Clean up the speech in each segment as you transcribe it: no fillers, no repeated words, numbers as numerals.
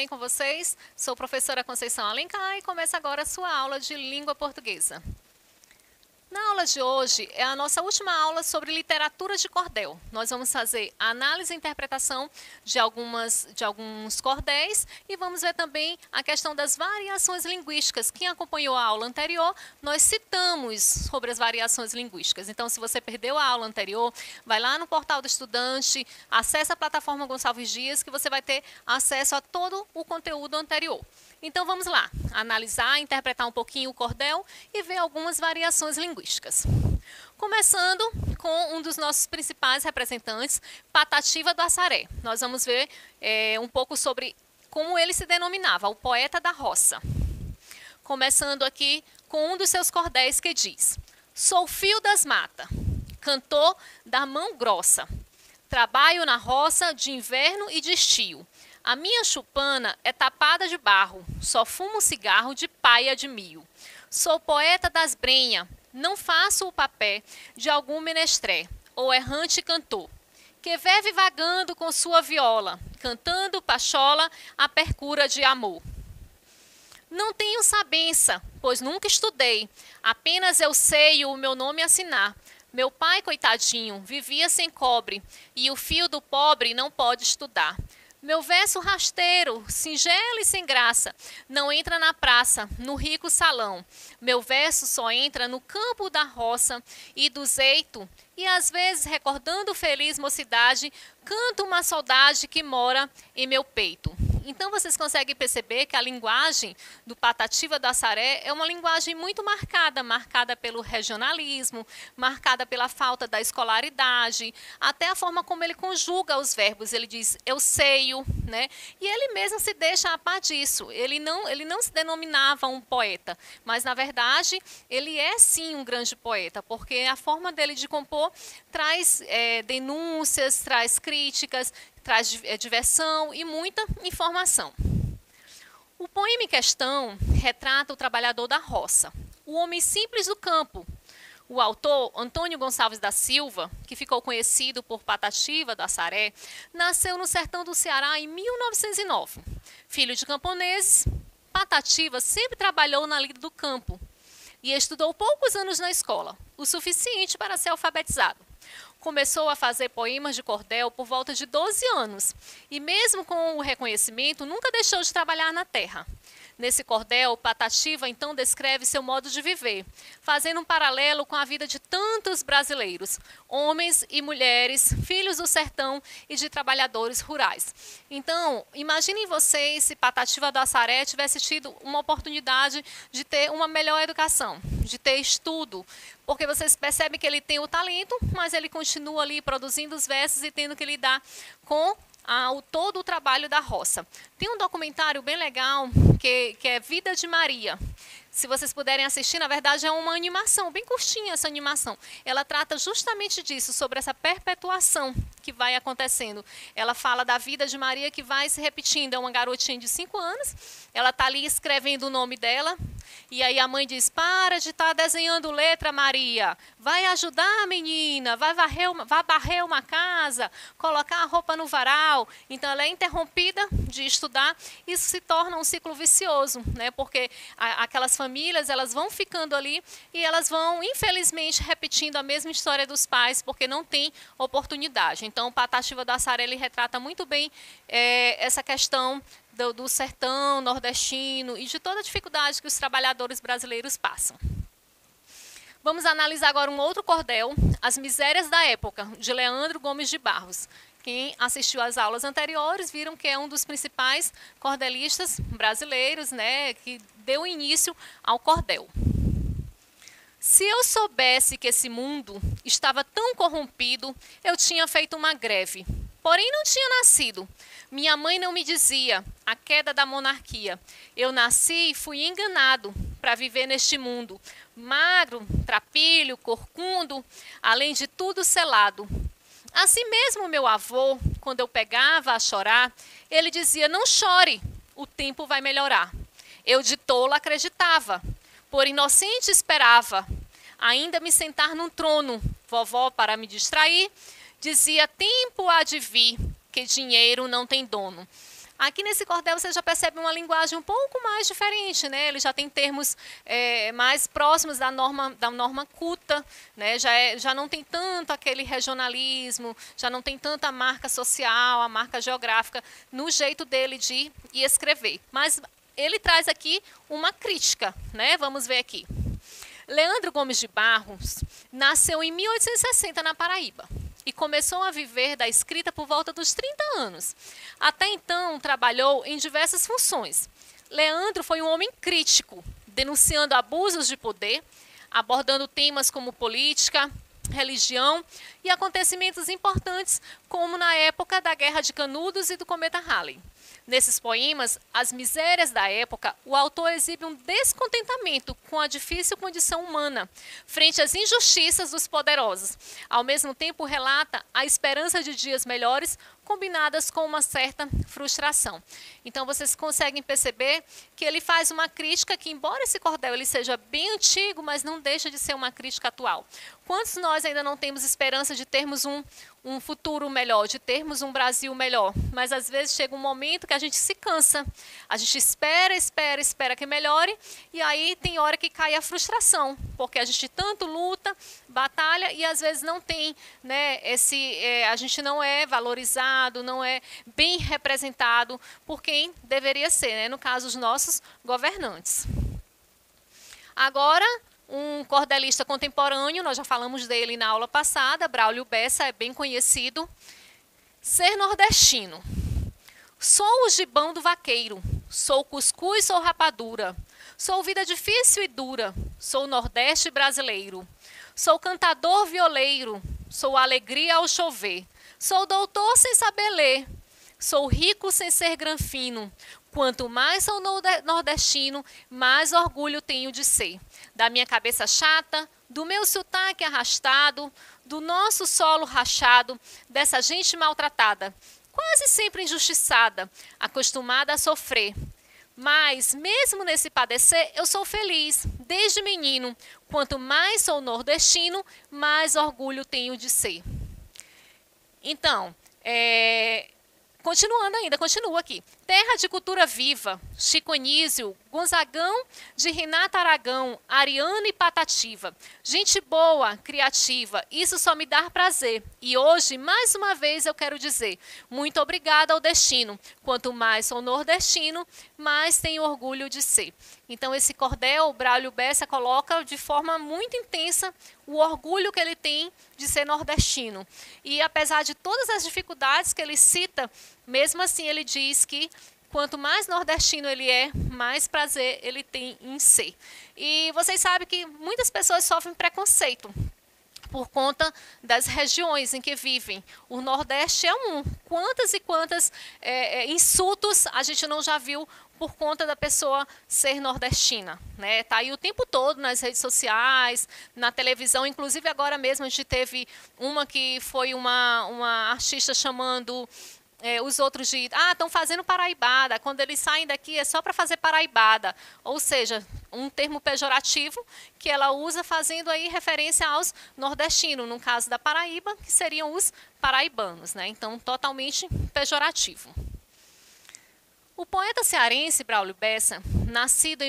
bem com vocês? Sou professora Conceição Alencar e começa agora a sua aula de língua portuguesa. Na aula de hoje é a nossa última aula sobre literatura de cordel. Nós vamos fazer análise e interpretação de alguns cordéis e vamos ver também a questão das variações linguísticas. Quem acompanhou a aula anterior, nós citamos sobre as variações linguísticas. Então, se você perdeu a aula anterior, vai lá no portal do estudante, acessa a plataforma Gonçalves Dias, que você vai ter acesso a todo o conteúdo anterior. Então, vamos lá, analisar, interpretar um pouquinho o cordel e ver algumas variações linguísticas. Começando com um dos nossos principais representantes, Patativa do Assaré. Nós vamos ver um pouco sobre como ele se denominava, o poeta da roça. Começando aqui com um dos seus cordéis que diz: sou fio das matas, cantor da mão grossa, trabalho na roça de inverno e de estio. A minha chupana é tapada de barro, só fumo cigarro de paia de milho. Sou poeta das brenhas, não faço o papel de algum menestré ou errante cantor, que vive vagando com sua viola, cantando pachola à percura de amor. Não tenho sabença, pois nunca estudei, apenas eu sei o meu nome assinar. Meu pai, coitadinho, vivia sem cobre, e o filho do pobre não pode estudar. Meu verso rasteiro, singelo e sem graça, não entra na praça, no rico salão. Meu verso só entra no campo da roça e do zeito, e às vezes, recordando feliz mocidade, canto uma saudade que mora em meu peito. Então, vocês conseguem perceber que a linguagem do Patativa do Assaré é uma linguagem muito marcada pelo regionalismo, marcada pela falta da escolaridade, até a forma como ele conjuga os verbos. Ele diz, eu seio, né? E ele mesmo se deixa a par disso. Ele não se denominava um poeta, mas, na verdade, ele é, sim, um grande poeta, porque a forma dele de compor traz denúncias, traz críticas, traz diversão e muita informação. O poema em questão retrata o trabalhador da roça, o homem simples do campo. O autor, Antônio Gonçalves da Silva, que ficou conhecido por Patativa do Assaré, nasceu no sertão do Ceará em 1909. Filho de camponeses, Patativa sempre trabalhou na lida do campo e estudou poucos anos na escola, o suficiente para ser alfabetizado. Começou a fazer poemas de cordel por volta de 12 anos e, mesmo com o reconhecimento, nunca deixou de trabalhar na terra. Nesse cordel, Patativa então descreve seu modo de viver, fazendo um paralelo com a vida de tantos brasileiros, homens e mulheres, filhos do sertão e de trabalhadores rurais. Então, imaginem vocês se Patativa do Assaré tivesse tido uma oportunidade de ter uma melhor educação, de ter estudo, porque vocês percebem que ele tem o talento, mas ele continua ali produzindo os versos e tendo que lidar com todo o trabalho da roça. Tem um documentário bem legal que é Vida de Maria. Se vocês puderem assistir, na verdade é uma animação, bem curtinha essa animação. Ela trata justamente disso, sobre essa perpetuação que vai acontecendo. Ela fala da vida de Maria que vai se repetindo. É uma garotinha de 5 anos, ela está ali escrevendo o nome dela, e aí a mãe diz, para de estar desenhando letra, Maria, vai ajudar a menina, vai varrer uma casa, colocar a roupa no varal. Então ela é interrompida de estudar, isso se torna um ciclo vicioso, né? Porque aquelas famílias, elas vão ficando ali e elas vão, infelizmente, repetindo a mesma história dos pais, porque não tem oportunidade. Então, o Patativa do Assaré, ele retrata muito bem essa questão do sertão nordestino e de toda a dificuldade que os trabalhadores brasileiros passam. Vamos analisar agora um outro cordel, As Misérias da Época, de Leandro Gomes de Barros. Quem assistiu às aulas anteriores viram que é um dos principais cordelistas brasileiros, né, que deu início ao cordel. Se eu soubesse que esse mundo estava tão corrompido, eu tinha feito uma greve. Porém, não tinha nascido. Minha mãe não me dizia a queda da monarquia. Eu nasci e fui enganado para viver neste mundo. Magro, trapilho, corcundo, além de tudo selado. Assim mesmo meu avô, quando eu pegava a chorar, ele dizia, não chore, o tempo vai melhorar. Eu de tola acreditava, por inocente esperava, ainda me sentar num trono. Vovó, para me distrair, dizia, tempo há de vir, que dinheiro não tem dono. Aqui nesse cordel você já percebe uma linguagem um pouco mais diferente, né? Ele já tem termos mais próximos da norma culta, né? Já não tem tanto aquele regionalismo, já não tem tanta marca social, a marca geográfica no jeito dele de ir e escrever. Mas ele traz aqui uma crítica, né? Vamos ver aqui. Leandro Gomes de Barros nasceu em 1860 na Paraíba e começou a viver da escrita por volta dos 30 anos. Até então, trabalhou em diversas funções. Leandro foi um homem crítico, denunciando abusos de poder, abordando temas como política, religião e acontecimentos importantes, como na época da Guerra de Canudos e do Cometa Halley. Nesses poemas, As Misérias da Época, o autor exibe um descontentamento com a difícil condição humana, frente às injustiças dos poderosos. Ao mesmo tempo, relata a esperança de dias melhores, combinadas com uma certa frustração. Então, vocês conseguem perceber que ele faz uma crítica que, embora esse cordel ele seja bem antigo, mas não deixa de ser uma crítica atual. Quantos nós ainda não temos esperança de termos um futuro melhor, de termos um Brasil melhor? Mas, às vezes, chega um momento que a gente se cansa. A gente espera que melhore, e aí tem hora que cai a frustração, porque a gente tanto luta, batalha, e às vezes não tem, né, a gente não é valorizado, não é bem representado por quem deveria ser, né, no caso, os nossos governantes. Agora, um cordelista contemporâneo, nós já falamos dele na aula passada, Braulio Bessa, é bem conhecido. Ser nordestino. Sou o gibão do vaqueiro, sou cuscuz, sou rapadura, sou vida difícil e dura, sou nordeste brasileiro. Sou cantador violeiro, sou alegria ao chover, sou doutor sem saber ler, sou rico sem ser granfino. Quanto mais sou nordestino, mais orgulho tenho de ser. Da minha cabeça chata, do meu sotaque arrastado, do nosso solo rachado, dessa gente maltratada, quase sempre injustiçada, acostumada a sofrer. Mas, mesmo nesse padecer, eu sou feliz, desde menino. Quanto mais sou nordestino, mais orgulho tenho de ser. Então, continuando ainda, continua aqui. Terra de cultura viva, Chico Anísio, Gonzagão de Renata Aragão, Ariano e Patativa. Gente boa, criativa, isso só me dá prazer. E hoje, mais uma vez, eu quero dizer, muito obrigada ao destino. Quanto mais sou nordestino, mais tenho orgulho de ser. Então, esse cordel, o Braulio Bessa coloca de forma muito intensa o orgulho que ele tem de ser nordestino. E apesar de todas as dificuldades que ele cita, mesmo assim ele diz que quanto mais nordestino ele é, mais prazer ele tem em ser. E vocês sabem que muitas pessoas sofrem preconceito por conta das regiões em que vivem. O Nordeste é um. Quantas e quantas insultos a gente não já viu por conta da pessoa ser nordestina, né? Tá aí o tempo todo nas redes sociais, na televisão, inclusive agora mesmo a gente teve uma que foi uma artista chamando os outros de, estão fazendo paraibada, quando eles saem daqui é só para fazer paraibada, ou seja, um termo pejorativo que ela usa fazendo aí referência aos nordestinos, no caso da Paraíba, que seriam os paraibanos, né? Então, totalmente pejorativo. O poeta cearense Braulio Bessa, nascido em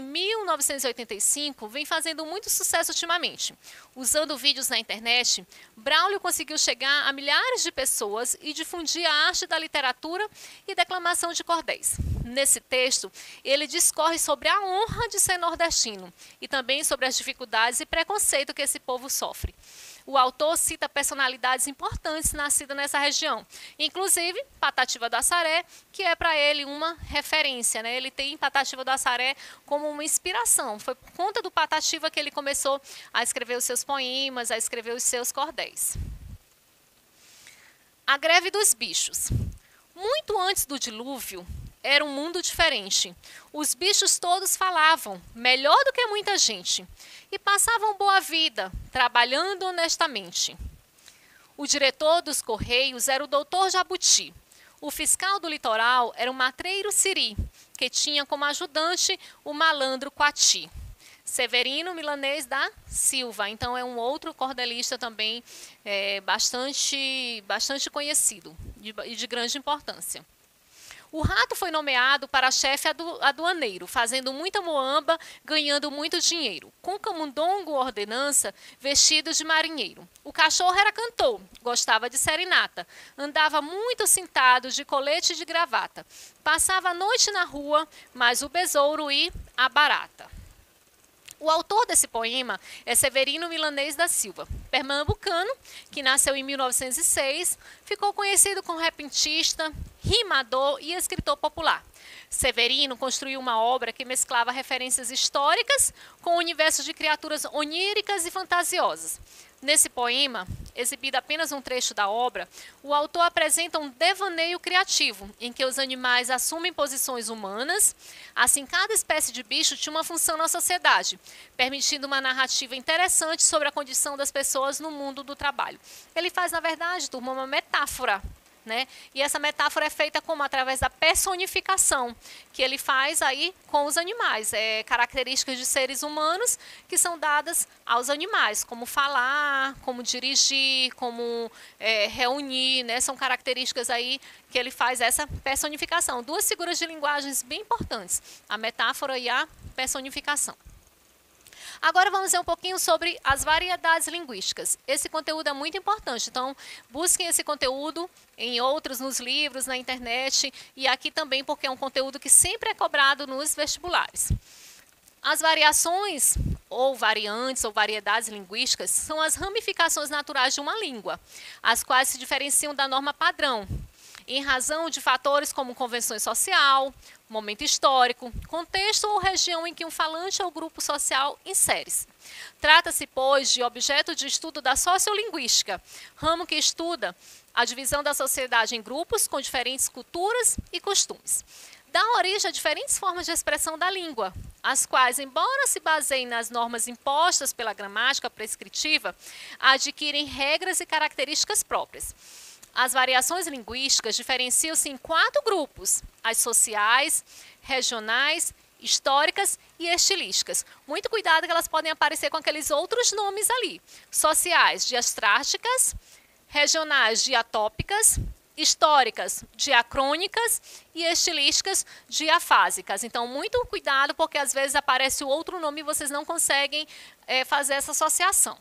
1985, vem fazendo muito sucesso ultimamente. Usando vídeos na internet, Braulio conseguiu chegar a milhares de pessoas e difundir a arte da literatura e declamação de cordéis. Nesse texto, ele discorre sobre a honra de ser nordestino e também sobre as dificuldades e preconceito que esse povo sofre. O autor cita personalidades importantes nascidas nessa região, inclusive Patativa do Assaré, que é para ele uma referência, né? Ele tem Patativa do Assaré como uma inspiração. Foi por conta do Patativa que ele começou a escrever os seus poemas, a escrever os seus cordéis. A greve dos bichos. Muito antes do dilúvio, era um mundo diferente. Os bichos todos falavam, melhor do que muita gente, e passavam boa vida, trabalhando honestamente. O diretor dos Correios era o doutor Jabuti. O fiscal do litoral era o matreiro Siri, que tinha como ajudante o malandro Quati. Severino Milanês da Silva, então é um outro cordelista também bastante conhecido e de grande importância. O rato foi nomeado para chefe aduaneiro, fazendo muita moamba, ganhando muito dinheiro. Com camundongo ordenança, vestido de marinheiro. O cachorro era cantor, gostava de serenata, andava muito cintado de colete e de gravata. Passava a noite na rua, mas o besouro e a barata. O autor desse poema é Severino Milanês da Silva, pernambucano, que nasceu em 1906, ficou conhecido como repentista, rimador e escritor popular. Severino construiu uma obra que mesclava referências históricas com o universo de criaturas oníricas e fantasiosas. Nesse poema, exibido apenas um trecho da obra, o autor apresenta um devaneio criativo, em que os animais assumem posições humanas, assim cada espécie de bicho tinha uma função na sociedade, permitindo uma narrativa interessante sobre a condição das pessoas no mundo do trabalho. Ele faz, na verdade, turma, uma metáfora, né? E essa metáfora é feita como através da personificação, que ele faz aí com os animais, características de seres humanos que são dadas aos animais, como falar, como dirigir, como reunir, né? São características aí que ele faz essa personificação. Duas figuras de linguagens bem importantes, a metáfora e a personificação. Agora vamos ver um pouquinho sobre as variedades linguísticas. Esse conteúdo é muito importante, então busquem esse conteúdo em outros, nos livros, na internet e aqui também porque é um conteúdo que sempre é cobrado nos vestibulares. As variações ou variantes ou variedades linguísticas são as ramificações naturais de uma língua, as quais se diferenciam da norma padrão, em razão de fatores como convenção social, momento histórico, contexto ou região em que um falante ou grupo social insere-se. Trata-se, pois, de objeto de estudo da sociolinguística, ramo que estuda a divisão da sociedade em grupos com diferentes culturas e costumes. Dá origem a diferentes formas de expressão da língua, as quais, embora se baseiem nas normas impostas pela gramática prescritiva, adquirem regras e características próprias. As variações linguísticas diferenciam-se em 4 grupos: as sociais, regionais, históricas e estilísticas. Muito cuidado que elas podem aparecer com aqueles outros nomes ali. Sociais, diastráticas, regionais, diatópicas, históricas, diacrônicas e estilísticas, diafásicas. Então, muito cuidado porque às vezes aparece o outro nome e vocês não conseguem fazer essa associação.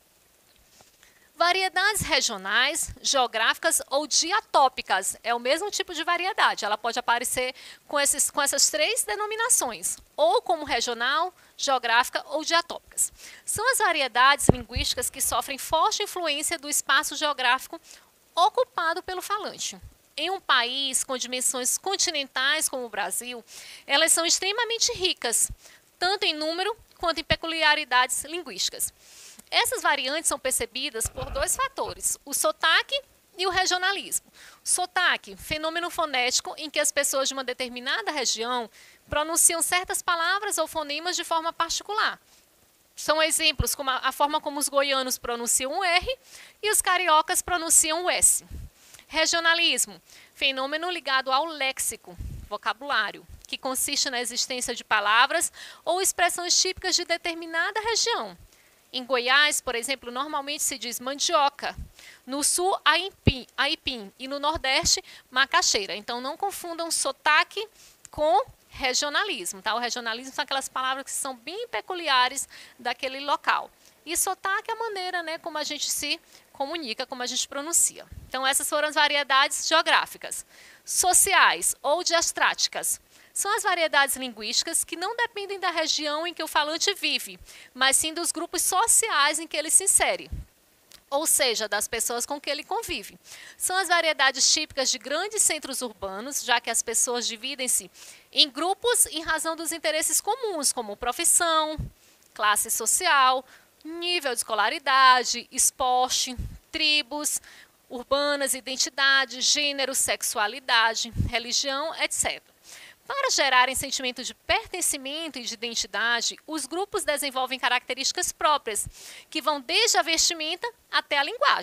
Variedades regionais, geográficas ou diatópicas. É o mesmo tipo de variedade. Ela pode aparecer com essas 3 denominações, ou como regional, geográfica ou diatópicas. São as variedades linguísticas que sofrem forte influência do espaço geográfico ocupado pelo falante. Em um país com dimensões continentais como o Brasil, elas são extremamente ricas, tanto em número quanto em peculiaridades linguísticas. Essas variantes são percebidas por 2 fatores, o sotaque e o regionalismo. Sotaque, fenômeno fonético em que as pessoas de uma determinada região pronunciam certas palavras ou fonemas de forma particular. São exemplos como a forma como os goianos pronunciam o R e os cariocas pronunciam o S. Regionalismo, fenômeno ligado ao léxico, vocabulário, que consiste na existência de palavras ou expressões típicas de determinada região. Em Goiás, por exemplo, normalmente se diz mandioca. No sul, aipim. E no nordeste, macaxeira. Então, não confundam sotaque com regionalismo. Tá? O regionalismo são aquelas palavras que são bem peculiares daquele local. E sotaque é a maneira, né, como a gente se comunica, como a gente pronuncia. Então, essas foram as variedades geográficas. Sociais ou diastráticas. São as variedades linguísticas que não dependem da região em que o falante vive, mas sim dos grupos sociais em que ele se insere, ou seja, das pessoas com que ele convive. São as variedades típicas de grandes centros urbanos, já que as pessoas dividem-se em grupos em razão dos interesses comuns, como profissão, classe social, nível de escolaridade, esporte, tribos urbanas, identidade, gênero, sexualidade, religião, etc. Para gerarem sentimento de pertencimento e de identidade, os grupos desenvolvem características próprias, que vão desde a vestimenta até a linguagem.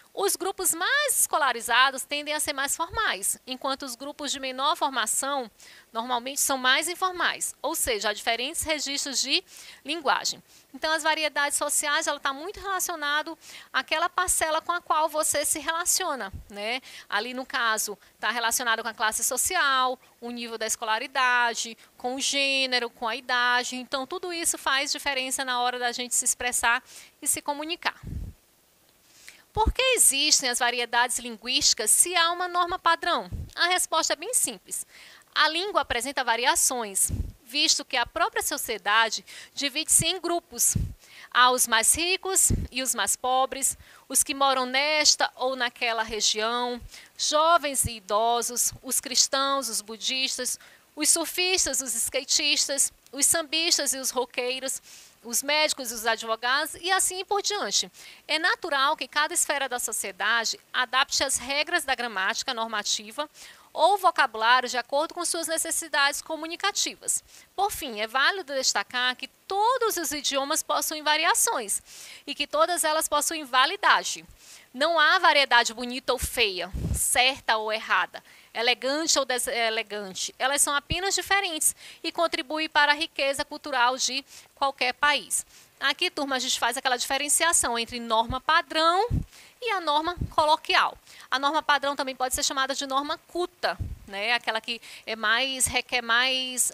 Os grupos mais escolarizados tendem a ser mais formais, enquanto os grupos de menor formação normalmente são mais informais, ou seja, há diferentes registros de linguagem. Então, as variedades sociais, ela está muito relacionado àquela parcela com a qual você se relaciona, né? Ali, no caso, está relacionado com a classe social, o nível da escolaridade, com o gênero, com a idade. Então, tudo isso faz diferença na hora da gente se expressar e se comunicar. Por que existem as variedades linguísticas se há uma norma padrão? A resposta é bem simples. A língua apresenta variações, visto que a própria sociedade divide-se em grupos. Há os mais ricos e os mais pobres, os que moram nesta ou naquela região, jovens e idosos, os cristãos, os budistas, os surfistas, os skatistas, os sambistas e os roqueiros, os médicos e os advogados e assim por diante. É natural que cada esfera da sociedade adapte as regras da gramática normativa ou vocabulário de acordo com suas necessidades comunicativas. Por fim, é válido destacar que todos os idiomas possuem variações e que todas elas possuem validade. Não há variedade bonita ou feia, certa ou errada, elegante ou deselegante. Elas são apenas diferentes e contribuem para a riqueza cultural de qualquer país. Aqui, turma, a gente faz aquela diferenciação entre norma padrão e a norma coloquial. A norma padrão também pode ser chamada de norma culta, né? Aquela que requer mais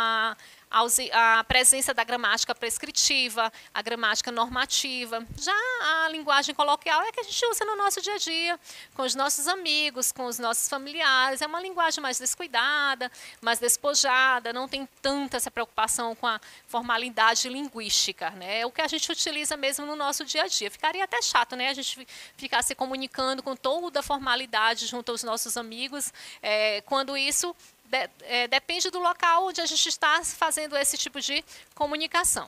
a presença da gramática prescritiva, a gramática normativa. Já a linguagem coloquial é a que a gente usa no nosso dia a dia, com os nossos amigos, com os nossos familiares. É uma linguagem mais descuidada, mais despojada, não tem tanta essa preocupação com a formalidade linguística, né? É o que a gente utiliza mesmo no nosso dia a dia. Ficaria até chato, né? A gente ficar se comunicando com toda a formalidade junto aos nossos amigos, quando isso depende do local onde a gente está fazendo esse tipo de comunicação.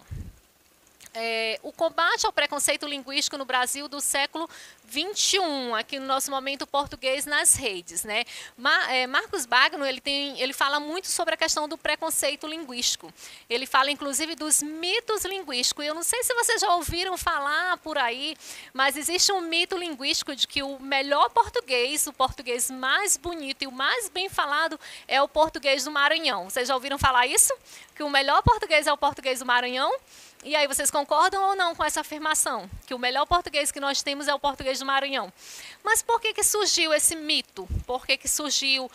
O combate ao preconceito linguístico no Brasil do século XXI, aqui no nosso momento português nas redes, né? Marcos Bagno, ele fala muito sobre a questão do preconceito linguístico. Ele fala, inclusive, dos mitos linguísticos. Eu não sei se vocês já ouviram falar por aí, mas existe um mito linguístico de que o melhor português, o português mais bonito e o mais bem falado é o português do Maranhão. Vocês já ouviram falar isso? Que o melhor português é o português do Maranhão? E aí, vocês concordam ou não com essa afirmação? Que o melhor português que nós temos é o português do Maranhão. Mas por que surgiu esse mito? Por que surgiu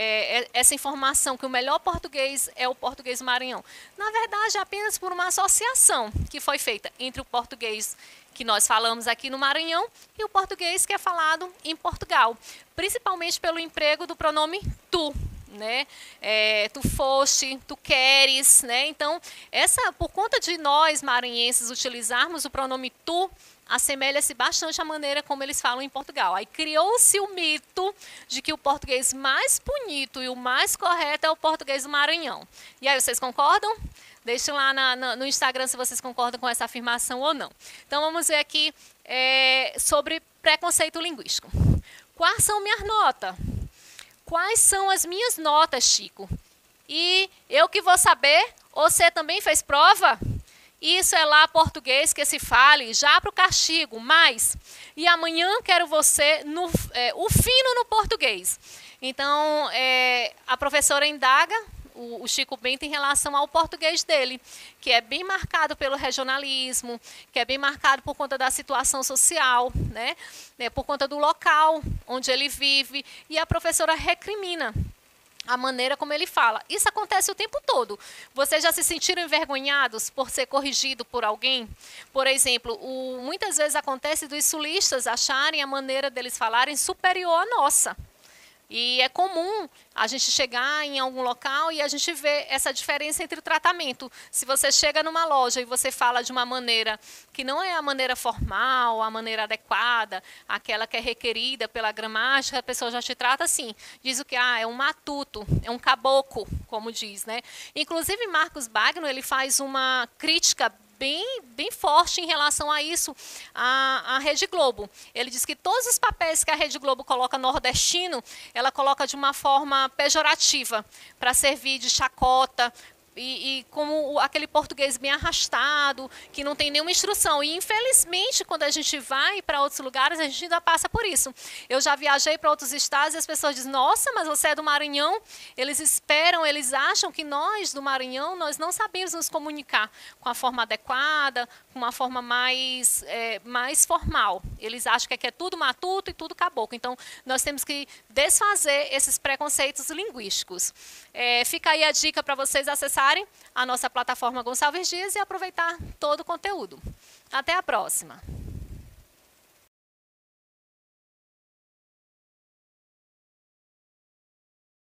essa informação que o melhor português é o português do Maranhão? Na verdade, apenas por uma associação que foi feita entre o português que nós falamos aqui no Maranhão e o português que é falado em Portugal. Principalmente pelo emprego do pronome tu. Né? Tu foste, tu queres, né? Então, por conta de nós maranhenses utilizarmos o pronome tu, assemelha-se bastante à maneira como eles falam em Portugal. Aí criou-se o mito de que o português mais bonito e o mais correto é o português do Maranhão. E aí, vocês concordam? Deixem lá no Instagram se vocês concordam com essa afirmação ou não. Então, vamos ver aqui sobre preconceito linguístico. Quais são minhas notas? Quais são as minhas notas, Chico? E eu que vou saber, você também fez prova? Isso é lá português que se fale, já para o castigo, mas... E amanhã quero você, o fino no português. Então, a professora indaga o Chico Bento em relação ao português dele, que é bem marcado pelo regionalismo, que é bem marcado por conta da situação social, né? Por conta do local onde ele vive, e a professora recrimina a maneira como ele fala. Isso acontece o tempo todo. Vocês já se sentiram envergonhados por ser corrigido por alguém? Por exemplo, muitas vezes acontece dos sulistas acharem a maneira deles falarem superior à nossa. E é comum a gente chegar em algum local e a gente vê essa diferença entre o tratamento. Se você chega numa loja e você fala de uma maneira que não é a maneira formal, a maneira adequada, aquela que é requerida pela gramática, a pessoa já te trata assim. Diz o que? É um matuto, é um caboclo, como diz, né? Inclusive, Marcos Bagno, ele faz uma crítica bem forte em relação a isso, a Rede Globo. Ele diz que todos os papéis que a Rede Globo coloca nordestino, ela coloca de uma forma pejorativa, para servir de chacota, e como aquele português bem arrastado, que não tem nenhuma instrução. E, infelizmente, quando a gente vai para outros lugares, a gente ainda passa por isso. Eu já viajei para outros estados e as pessoas dizem, nossa, mas você é do Maranhão? Eles esperam, eles acham que nós, do Maranhão, nós não sabemos nos comunicar com a forma adequada, com uma forma mais formal. Eles acham que aqui é tudo matuto e tudo caboclo. Então, nós temos que desfazer esses preconceitos linguísticos. Fica aí a dica para vocês acessarem a nossa plataforma Gonçalves Dias e aproveitar todo o conteúdo. Até a próxima!